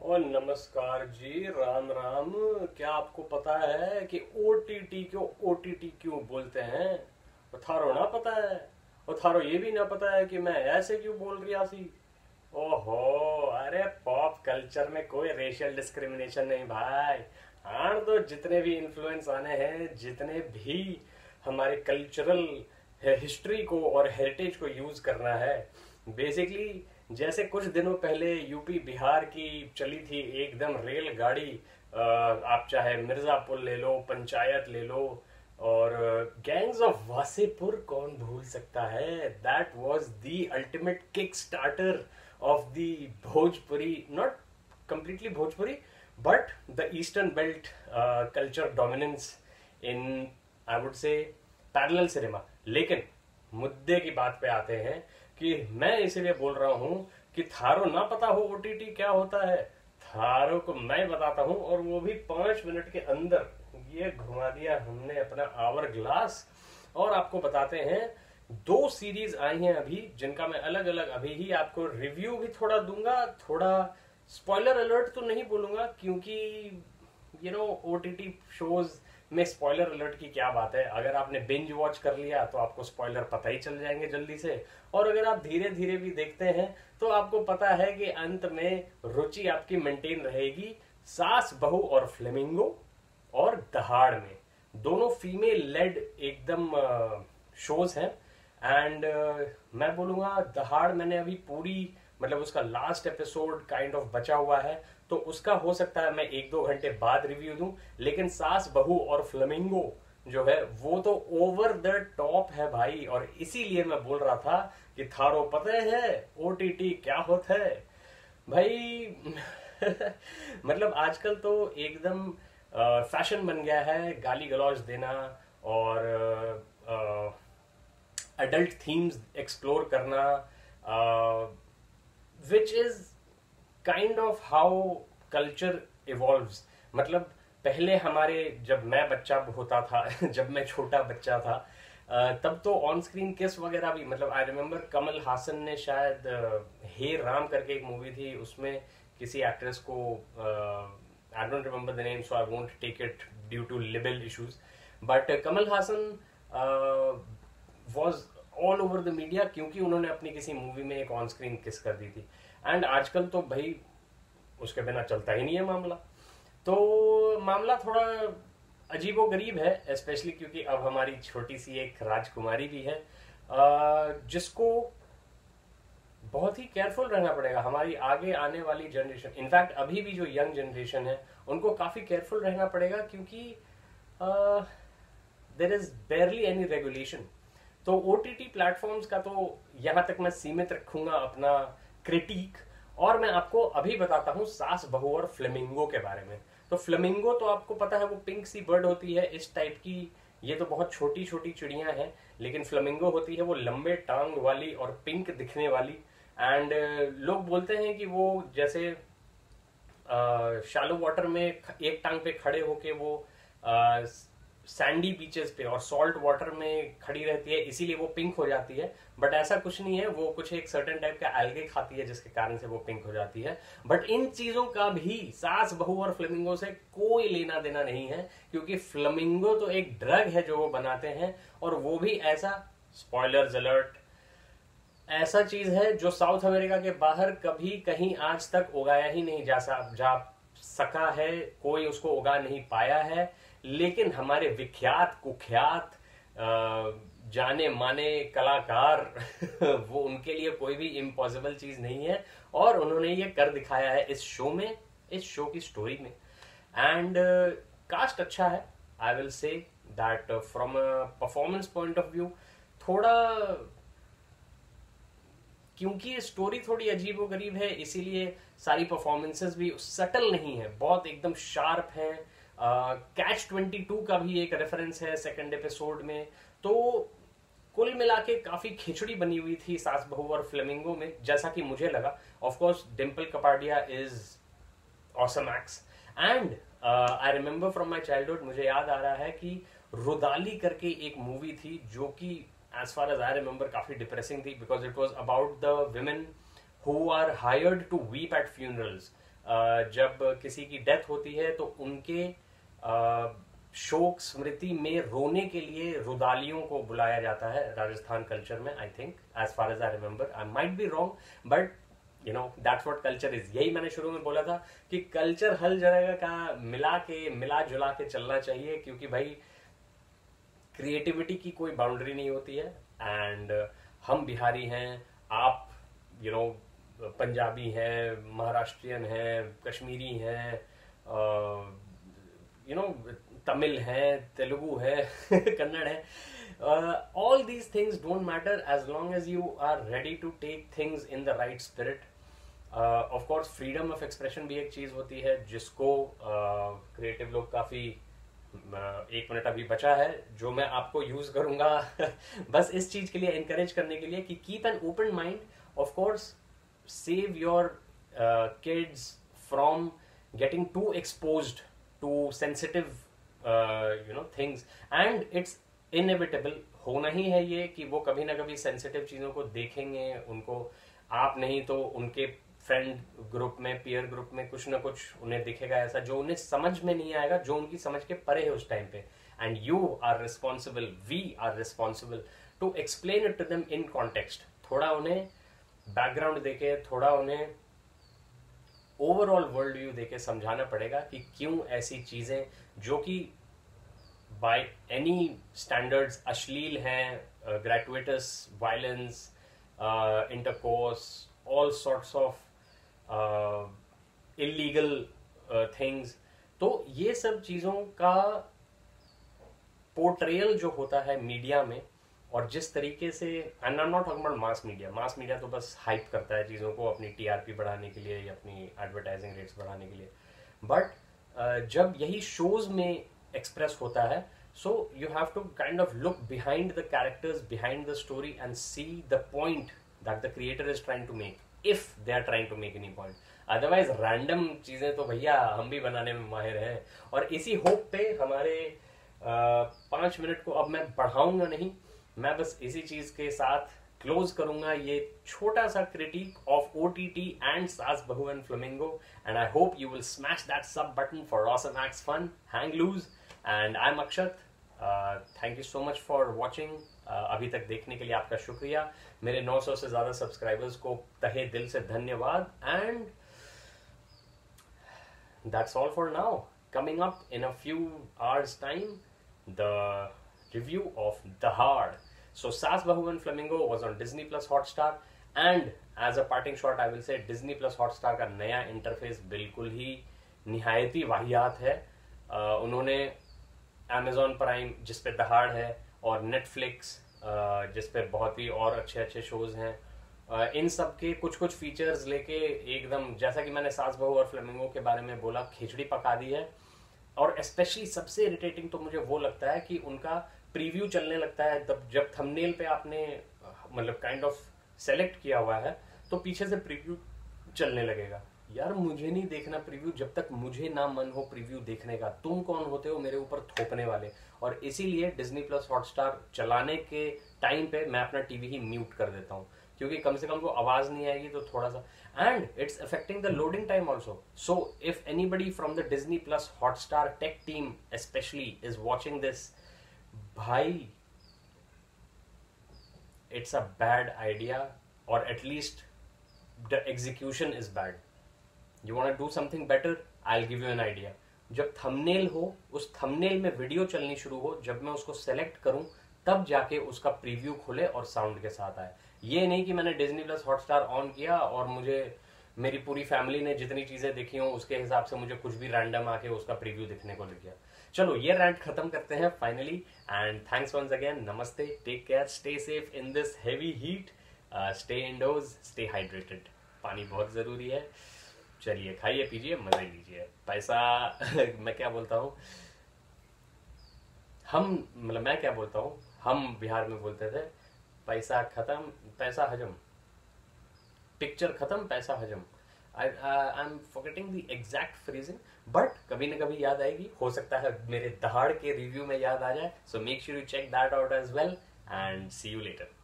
और नमस्कार जी, राम राम। क्या आपको पता है कि ओटीटी क्यों ओटीटी क्यों बोलते हैं? और थारो ना पता है? और थारो ये भी ना पता है कि मैं ऐसे क्यों बोल रही सी? ओहो, अरे पॉप कल्चर में कोई रेशियल डिस्क्रिमिनेशन नहीं भाई। हाँ, तो जितने भी इन्फ्लुएंस आने हैं, जितने भी हमारे कल्चरल हिस्ट्री को और हेरिटेज को यूज करना है, बेसिकली जैसे कुछ दिनों पहले यूपी बिहार की चली थी एकदम रेलगाड़ी। आप चाहे मिर्जापुर ले लो, पंचायत ले लो, और गैंग्स ऑफ वासेपुर कौन भूल सकता है? That was the ultimate kick starter of the Bhojpuri, not completely Bhojpuri, but the Eastern Belt culture dominance in, I would say, parallel cinema. लेकिन मुद्दे की बात पे आते हैं कि मैं इसीलिए बोल रहा हूं कि थारो ना पता हो ओटीटी क्या होता है। थारो को मैं बताता हूं, और वो भी 5 मिनट के अंदर। ये घुमा दिया हमने अपना आवर ग्लास, और आपको बताते हैं। 2 सीरीज आई हैं अभी, जिनका मैं अलग अलग अभी ही आपको रिव्यू भी थोड़ा दूंगा। थोड़ा स्पॉइलर अलर्ट तो नहीं बोलूंगा, क्योंकि ओटीटी शोज में स्पॉइलर अलर्ट की क्या बात है। अगर आपने बिंज वॉच कर लिया तो आपको स्पॉइलर पता ही चल जाएंगे जल्दी से, और अगर आप धीरे धीरे भी देखते हैं तो आपको पता है कि अंत में रुचि आपकी मेंटेन रहेगी। सास बहू और फ्लेमिंगो और दहाड़ में, दोनों फीमेल लेड एकदम शोज हैं। एंड मैं बोलूंगा दहाड़ मैंने अभी पूरी, मतलब उसका लास्ट एपिसोड काइंड ऑफ बचा हुआ है, तो उसका हो सकता है मैं 1-2 घंटे बाद रिव्यू दूं। लेकिन सास बहू और फ्लेमिंगो जो है वो तो ओवर द टॉप है भाई, और इसीलिए मैं बोल रहा था कि थारो पता है ओटीटी क्या होता है भाई। मतलब आजकल तो एकदम फैशन बन गया है गाली गलौज देना, और अडल्ट थीम्स एक्सप्लोर करना, which is kind of how culture evolves. मतलब पहले हमारे, जब मैं बच्चा होता था जब मैं छोटा बच्चा था, तब तो ऑन स्क्रीन किस वगैरह भी, मतलब आई रिमेम्बर कमल हासन ने शायद हे राम करके एक मूवी थी, उसमें किसी एक्ट्रेस को, I don't remember the name so I won't take it due to libel issues, but Kamal Haasan was all over the media, क्योंकि उन्होंने अपनी किसी मूवी में एक ऑन स्क्रीन किस कर दी थी। एंड आजकल तो भाई उसके बिना चलता ही नहीं है मामला। तो मामला थोड़ा अजीबो गरीब है, स्पेशली क्योंकि अब हमारी छोटी सी एक राजकुमारी भी है, जिसको बहुत ही केयरफुल रहना पड़ेगा। हमारी आगे आने वाली जनरेशन, इनफैक्ट अभी भी जो यंग जनरेशन है, उनको काफी केयरफुल रहना पड़ेगा, क्योंकि there is barely any regulation. तो ओटीटी प्लेटफॉर्म्स का तो यहां तक मैं सीमित रखूंगा अपना क्रिटिक, और मैं आपको अभी बताता हूं सास बहू और फ्लेमिंगो के बारे में। तो फ्लेमिंगो तो आपको पता है वो पिंक सी बर्ड होती है, इस टाइप की। ये तो बहुत छोटी छोटी चिड़ियां हैं, लेकिन फ्लेमिंगो होती है वो लंबे टांग वाली और पिंक दिखने वाली। एंड लोग बोलते हैं कि वो जैसे शैलो वाटर में एक टांग पे खड़े होके वो सैंडी बीचेस पे और सॉल्ट वाटर में खड़ी रहती है, इसीलिए वो पिंक हो जाती है। बट ऐसा कुछ नहीं है, वो कुछ एक सर्टेन टाइप का एल्गे खाती है जिसके कारण से वो पिंक हो जाती है। बट इन चीजों का भी सास बहू और फ्लेमिंगो से कोई लेना देना नहीं है, क्योंकि फ्लेमिंगो तो एक ड्रग है जो वो बनाते हैं, और वो भी ऐसा, स्पॉयलर्स अलर्ट, ऐसा चीज है जो साउथ अमेरिका के बाहर कभी कहीं आज तक उगाया ही नहीं जा सका है, कोई उसको उगा नहीं पाया है। लेकिन हमारे विख्यात कुख्यात जाने माने कलाकार वो, उनके लिए कोई भी इम्पॉसिबल चीज नहीं है, और उन्होंने ये कर दिखाया है इस शो में, इस शो की स्टोरी में। एंड कास्ट अच्छा है, I will say that from a performance point of view. थोड़ा, क्योंकि स्टोरी थोड़ी अजीब व गरीब है, इसीलिए सारी परफॉर्मेंसेस भी सटल नहीं है, बहुत एकदम शार्प है। कैच 22 का भी एक रेफरेंस है सेकंड एपिसोड में। तो कुल मिला के काफी खिचड़ी बनी हुई थी सास बहू और फ्लेमिंगो में, जैसा कि मुझे लगा। Of course Dimple Kapadia is awesome X. And I remember from my childhood, मुझे याद आ रहा है कि रुदाली करके एक मूवी थी, जो कि as far as I remember काफी डिप्रेसिंग थी, because it was about the women who are hired to weep at funerals. जब किसी की डेथ होती है तो उनके शोक स्मृति में रोने के लिए रुदालियों को बुलाया जाता है राजस्थान कल्चर में, I think, as far as I remember, I might be wrong, but you know that's what culture is. यही मैंने शुरू में बोला था कि कल्चर हर जगह का मिला जुला के चलना चाहिए, क्योंकि भाई क्रिएटिविटी की कोई बाउंड्री नहीं होती है। एंड हम बिहारी हैं, आप यू नो पंजाबी हैं, महाराष्ट्रियन हैं, कश्मीरी हैं, यू नो तमिल है, तेलुगु है, कन्नड़ है, all these things don't matter as long as you are ready to take things in the right spirit. Of course freedom of expression भी एक चीज होती है जिसको क्रिएटिव लोग काफी 1 मिनट अभी बचा है जो मैं आपको यूज करूंगा बस इस चीज के लिए एनकरेज करने के लिए कि keep an open mind, of course save your kids from getting too exposed to sensitive things, and it's inevitable, होना ही है ये कि वो कभी ना कभी सेंसिटिव चीजों को देखेंगे। उनको आप नहीं तो उनके फ्रेंड ग्रुप में, पीयर ग्रुप में कुछ ना कुछ उन्हें दिखेगा ऐसा जो उन्हें समझ में नहीं आएगा, जो उनकी समझ के परे है उस टाइम पे। And you are responsible, we are responsible to explain it to them in context. थोड़ा उन्हें बैकग्राउंड देके, थोड़ा उन्हें ओवरऑल वर्ल्ड व्यू देके समझाना पड़ेगा कि क्यों ऐसी चीजें जो कि बाय एनी स्टैंडर्ड्स अश्लील हैं, gratuitous violence, intercourse, all sorts of illegal things, तो ये सब चीजों का पोर्ट्रेयल जो होता है मीडिया में, और जिस तरीके से, and I am not talking about mass media तो बस हाइप करता है चीज़ों को अपनी टीआरपी बढ़ाने के लिए या अपनी एडवर्टाइजिंग रेट्स बढ़ाने के लिए, बट जब यही शोज में एक्सप्रेस होता है, so you have to kind of look behind the characters, behind the story and see the point that the creator is trying to make, if they are trying to make any point. Otherwise random चीजें तो भैया हम भी बनाने में माहिर हैं। और इसी होप पे हमारे 5 मिनट को अब मैं बढ़ाऊंगा नहीं, मैं बस इसी चीज के साथ क्लोज करूंगा ये छोटा सा critic of OTT and saas bahu and flamingo, and I hope you will smash that sub button for awesome X fun, hang loose, and I am Akshat. Thank you so much for watching. अभी तक देखने के लिए आपका शुक्रिया। मेरे 900 से ज्यादा सब्सक्राइबर्स को तहे दिल से धन्यवाद, and that's all for now. Coming up in a few hours time, the review of Dahad. So Saas Bahu and Flamingo was on Disney Plus Hotstar, and as a parting shot I will say Disney Plus Hotstar का नया interface बिल्कुल ही निहायती वाहियात है। उन्होंने Amazon Prime जिस पे दहाड़ है और Netflix जिस पे बहुत ही और अच्छे शोज हैं, इन सब के कुछ फीचर्स लेके एकदम, जैसा कि मैंने सास बहू और फ्लेमिंगो के बारे में बोला, खिचड़ी पका दी है। और स्पेशली सबसे इरिटेटिंग तो मुझे वो लगता है कि उनका प्रीव्यू चलने लगता है तब जब थंबनेल पे आपने मतलब काइंड ऑफ सेलेक्ट किया हुआ है तो पीछे से प्रीव्यू चलने लगेगा। यार मुझे नहीं देखना प्रीव्यू जब तक मुझे ना मन हो प्रीव्यू देखने का। तुम कौन होते हो मेरे ऊपर थोपने वाले? और इसीलिए डिज्नी प्लस हॉटस्टार चलाने के टाइम पे मैं अपना टीवी ही म्यूट कर देता हूँ, क्योंकि कम से कम वो आवाज नहीं आएगी तो थोड़ा सा, and it's affecting the loading time also. So if anybody from the Disney Plus Hotstar tech team especially is watching this, bhai, it's a bad idea, or at least the execution is bad. You want to do something better? I'll give you an idea. जब thumbnail हो, उस thumbnail में video चलनी शुरू हो, जब मैं उसको सेलेक्ट करूं तब जाके उसका प्रीव्यू खुले और साउंड के साथ आए। ये नहीं कि मैंने डिज्नी प्लस हॉटस्टार ऑन किया और मुझे मेरी पूरी फैमिली ने जितनी चीजें देखी हो उसके हिसाब से मुझे कुछ भी रैंडम आके उसका प्रीव्यू दिखने को लग गया। चलो ये रैंट खत्म करते हैं finally, and thanks once again, नमस्ते, take care, stay safe in this heavy heat, stay indoors, stay hydrated, पानी बहुत जरूरी है। चलिए खाइए पीजिए मजे लीजिए। पैसा मैं क्या बोलता हूँ, मैं क्या बोलता हूँ, हम बिहार में बोलते थे पैसा खत्म पैसा हजम, पिक्चर खत्म पैसा हजम। I am forgetting the exact phrasing, but कभी ना कभी याद आएगी, हो सकता है मेरे दहाड़ के रिव्यू में याद आ जाए। So make sure you check that out as well, and see you letter.